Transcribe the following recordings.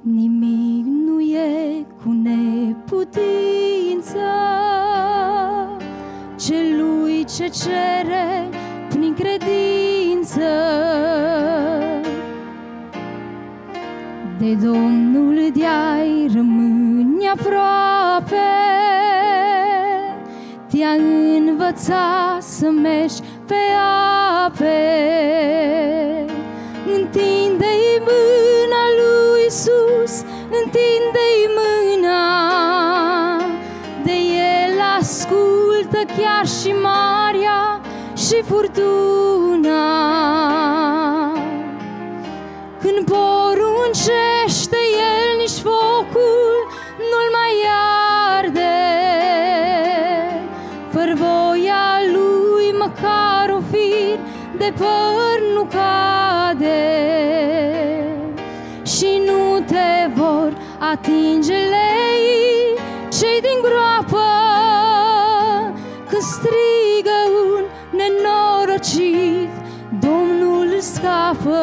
Nimic nu e cu neputință celui ce cere prin credință. De Domnul de-ai rămâni aproape, te-a învățat să mergi pe ape. Întinde-i mâna lui Iisus, întinde-i mâna, de El ascultă chiar și marea și furtuna. Când poruncește El, nici focul nu-l mai arde. Fără voia Lui măcar un fir de păr nu cade. Și nu te vor atinge lei cei din groapă, când strigă un nenorocit, Domnul îl scapă.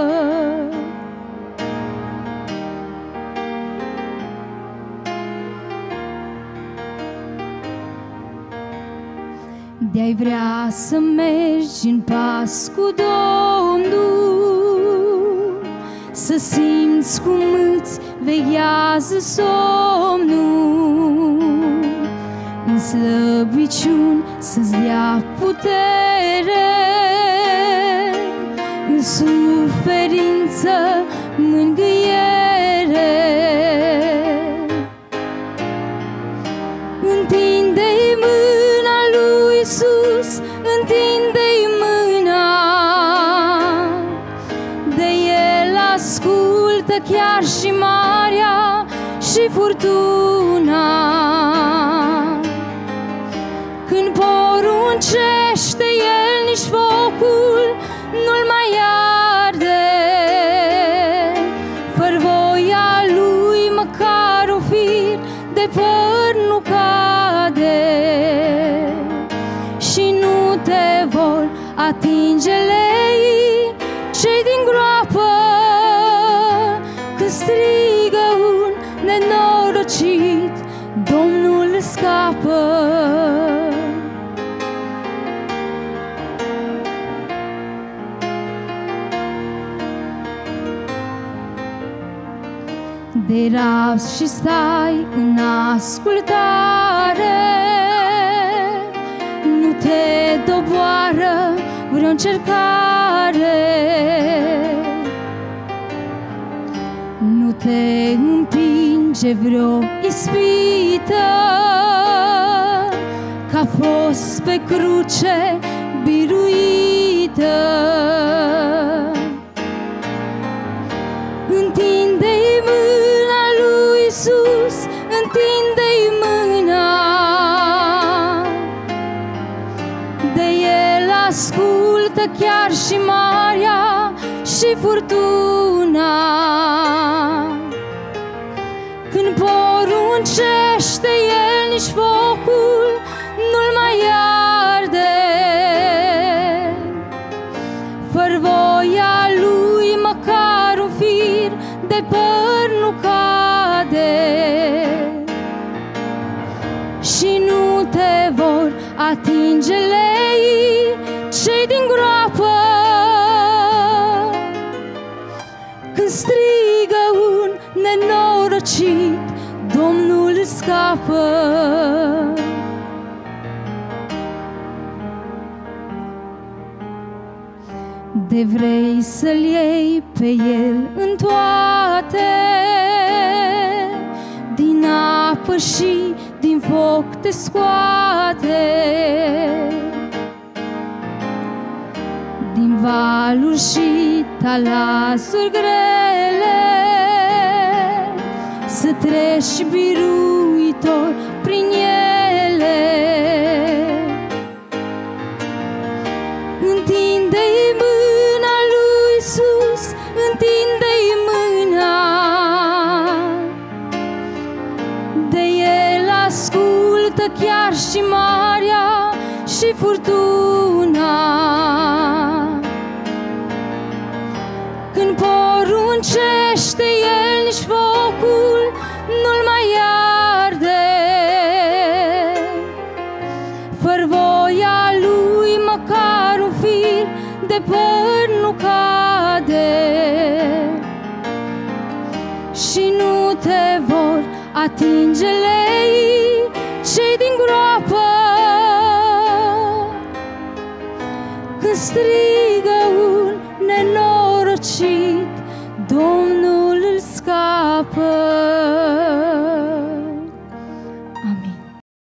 De-ai vrea să mergi în pas cu Domnul, să simți cum îți veghează somnul, în slăbiciuni să-ți dea putere, în suferință mângâiere. Întinde-i mâna lui Iisus, întinde-i mâna, de El ascultă chiar și marea și furtuna. Când poruncește El, nici focul nu-l mai arde. Fără voia Lui măcar un fir de păr nu cade. Și nu te vor atinge lei cei din groapă, când strigă un nenorocit, Domnul îl scapă. De rabzi și stai în ascultare, nu te doboară vreo încercare, nu te împinge vreo ispită, că-a fost pe cruce biruită. Întinde-i mâna lui Iisus, întinde-i mâna, de El ascultă chiar și marea și furtuna. Când poruncește El, nici focul nu-l mai arde. Fără voia Lui măcar un fir de păr nu cade. Și nu te vor atinge lei cei din groapă, când strigă un nenorocit, Domnul îl scapă. De vrei să-L iei pe El în toate, din apă și din foc te scoate, din valuri și talasuri grele, să treci biruitor prin ele. Întinde-i mâna lui Iisus, întinde-i mâna, de El ascultă chiar și marea și furtuna. Când poruncește El, nici de păr nu cade și nu te vor atinge lei cei din groapă când strigă